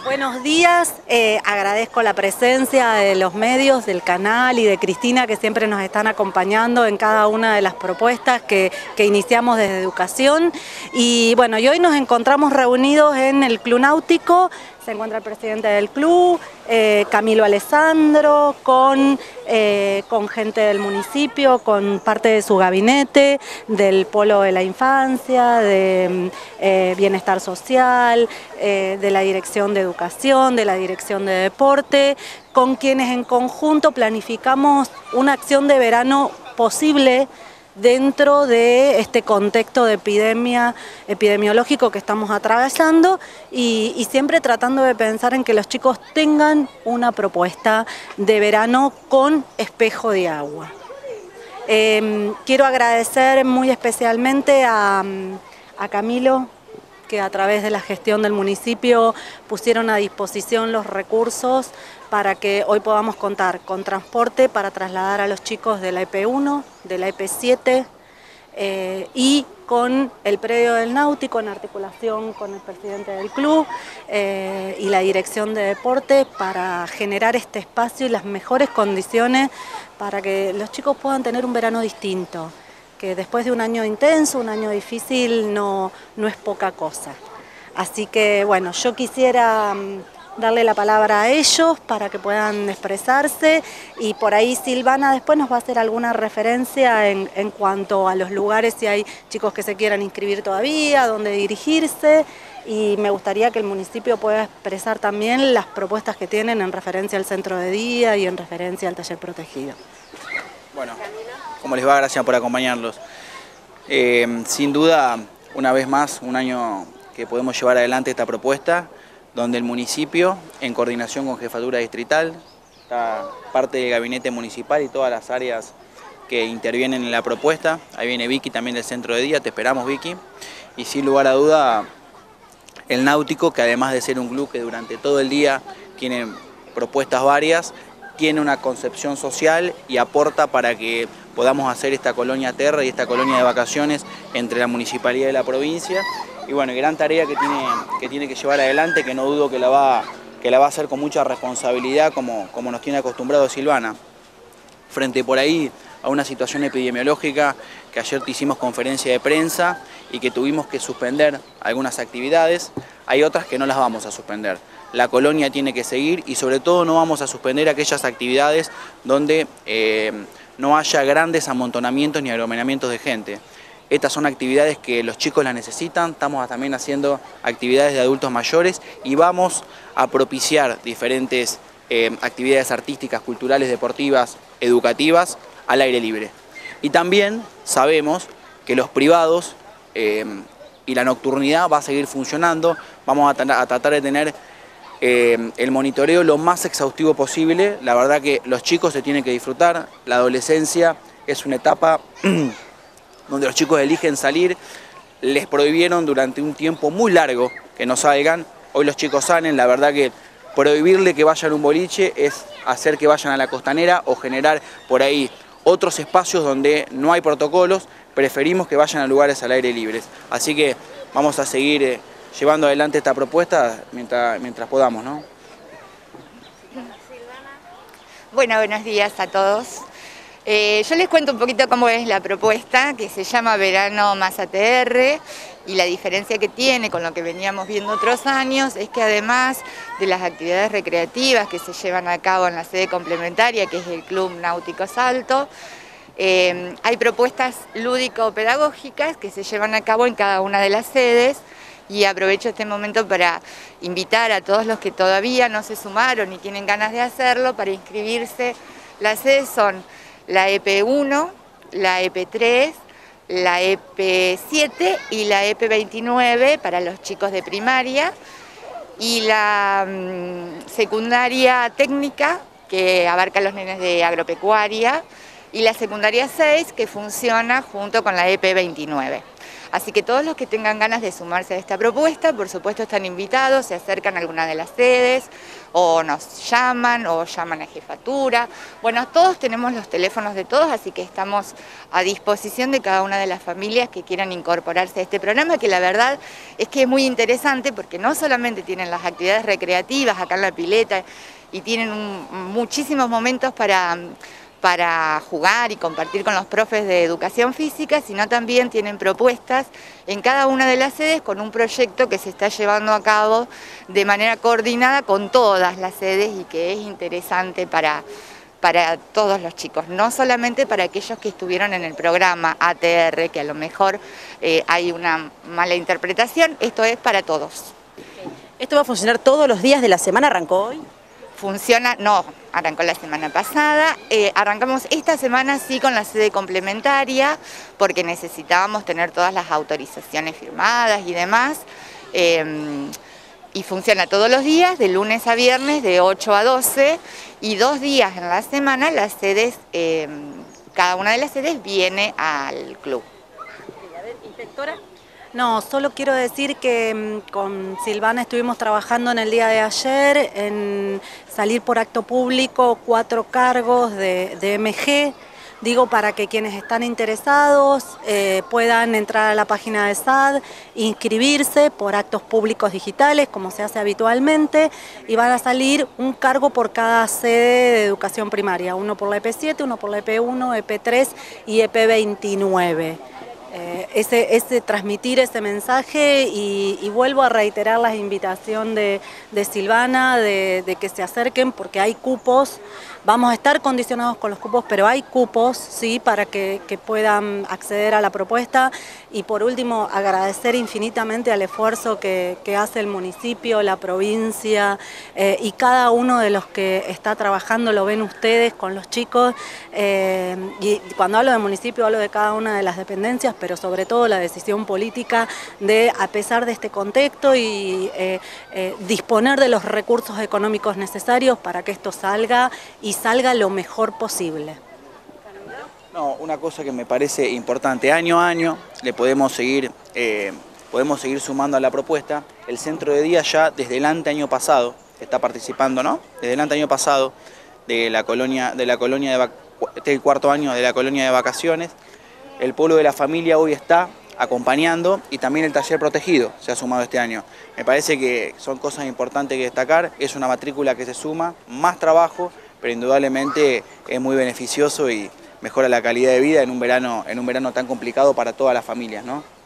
Buenos días, agradezco la presencia de los medios, del canal y de Cristina, que siempre nos están acompañando en cada una de las propuestas que iniciamos desde Educación. Y bueno, y hoy nos encontramos reunidos en el Club Náutico. Se encuentra el presidente del club, Camilo Alessandro, con gente del municipio, con parte de su gabinete, del Polo de la Infancia, de Bienestar Social, de la Dirección de Educación, de la Dirección de Deporte, con quienes en conjunto planificamos una acción de verano posible dentro de este contexto de epidemiológico que estamos atravesando y siempre tratando de pensar en que los chicos tengan una propuesta de verano con espejo de agua. Quiero agradecer muy especialmente a Camilo, que a través de la gestión del municipio pusieron a disposición los recursos para que hoy podamos contar con transporte para trasladar a los chicos de la EP1, de la EP7 y con el predio del Náutico en articulación con el presidente del club y la dirección de deporte para generar este espacio y las mejores condiciones para que los chicos puedan tener un verano distinto, que después de un año intenso, un año difícil, no es poca cosa. Así que bueno, yo quisiera darle la palabra a ellos para que puedan expresarse y por ahí Silvana después nos va a hacer alguna referencia en cuanto a los lugares, si hay chicos que se quieran inscribir todavía, dónde dirigirse, y me gustaría que el municipio pueda expresar también las propuestas que tienen en referencia al centro de día y en referencia al taller protegido. Bueno, ¿cómo les va? Gracias por acompañarlos. Sin duda, una vez más, un año que podemos llevar adelante esta propuesta, donde el municipio, en coordinación con Jefatura Distrital, está parte del gabinete municipal y todas las áreas que intervienen en la propuesta. Ahí viene Vicky también del centro de día, te esperamos Vicky. Y sin lugar a duda, el Náutico, que además de ser un club que durante todo el día tiene propuestas varias, tiene una concepción social y aporta para que podamos hacer esta colonia terra y esta colonia de vacaciones entre la municipalidad y la provincia. Y bueno, gran tarea que tiene que llevar adelante, que no dudo que la va a hacer con mucha responsabilidad, como nos tiene acostumbrado Silvana. Frente por ahí a una situación epidemiológica, que ayer te hicimos conferencia de prensa y que tuvimos que suspender algunas actividades, hay otras que no las vamos a suspender. La colonia tiene que seguir y sobre todo no vamos a suspender aquellas actividades donde no haya grandes amontonamientos ni aglomeramientos de gente. Estas son actividades que los chicos las necesitan, estamos también haciendo actividades de adultos mayores y vamos a propiciar diferentes actividades artísticas, culturales, deportivas, educativas al aire libre. Y también sabemos que los privados y la nocturnidad va a seguir funcionando, vamos a tratar de tener el monitoreo lo más exhaustivo posible. La verdad que los chicos se tienen que disfrutar, la adolescencia es una etapa donde los chicos eligen salir, les prohibieron durante un tiempo muy largo que no salgan, hoy los chicos salen, la verdad que prohibirle que vayan a un boliche es hacer que vayan a la costanera o generar por ahí otros espacios donde no hay protocolos, preferimos que vayan a lugares al aire libre. Así que vamos a seguir llevando adelante esta propuesta mientras podamos, ¿no? Bueno, buenos días a todos. Yo les cuento un poquito cómo es la propuesta, que se llama Verano más ATR, y la diferencia que tiene con lo que veníamos viendo otros años es que además de las actividades recreativas que se llevan a cabo en la sede complementaria, que es el Club Náutico Salto, hay propuestas lúdico-pedagógicas que se llevan a cabo en cada una de las sedes. Y aprovecho este momento para invitar a todos los que todavía no se sumaron y tienen ganas de hacerlo para inscribirse. Las sedes son la EP1, la EP3, la EP7 y la EP29 para los chicos de primaria y la secundaria técnica que abarca a los nenes de agropecuaria y la secundaria 6 que funciona junto con la EP29. Así que todos los que tengan ganas de sumarse a esta propuesta, por supuesto están invitados, se acercan a alguna de las sedes, o nos llaman, o llaman a jefatura. Bueno, todos tenemos los teléfonos de todos, así que estamos a disposición de cada una de las familias que quieran incorporarse a este programa, que la verdad es que es muy interesante porque no solamente tienen las actividades recreativas acá en la pileta y tienen muchísimos momentos para jugar y compartir con los profes de educación física, sino también tienen propuestas en cada una de las sedes con un proyecto que se está llevando a cabo de manera coordinada con todas las sedes y que es interesante para todos los chicos, no solamente para aquellos que estuvieron en el programa ATR, que a lo mejor hay una mala interpretación, esto es para todos. ¿Esto va a funcionar todos los días de la semana? ¿Arrancó hoy? Funciona, no, arrancó la semana pasada, arrancamos esta semana sí con la sede complementaria, porque necesitábamos tener todas las autorizaciones firmadas y demás, y funciona todos los días, de lunes a viernes, de 8 a 12, y 2 días en la semana las sedes, cada una de las sedes viene al club. Inspectora. No, solo quiero decir que con Silvana estuvimos trabajando en el día de ayer en salir por acto público 4 cargos de MG, digo para que quienes están interesados puedan entrar a la página de SAD, inscribirse por actos públicos digitales como se hace habitualmente y van a salir un cargo por cada sede de educación primaria, uno por la EP7, uno por la EP1, EP3 y EP29. Transmitir ese mensaje y vuelvo a reiterar la invitación de Silvana de que se acerquen porque hay cupos, vamos a estar condicionados con los cupos, pero hay cupos ¿sí? Para que puedan acceder a la propuesta y por último agradecer infinitamente al esfuerzo que hace el municipio, la provincia y cada uno de los que está trabajando, lo ven ustedes con los chicos y cuando hablo de municipio hablo de cada una de las dependencias, pero sobre todo la decisión política de, a pesar de este contexto, y disponer de los recursos económicos necesarios para que esto salga y salga lo mejor posible. No, una cosa que me parece importante, año a año le podemos seguir sumando a la propuesta. El centro de día ya desde el año pasado está participando, ¿no? Desde el año pasado de la colonia el cuarto año de la colonia de vacaciones. El pueblo de la familia hoy está acompañando y también el taller protegido se ha sumado este año. Me parece que son cosas importantes que destacar, es una matrícula que se suma, más trabajo, pero indudablemente es muy beneficioso y mejora la calidad de vida en un verano tan complicado para todas las familias, ¿no?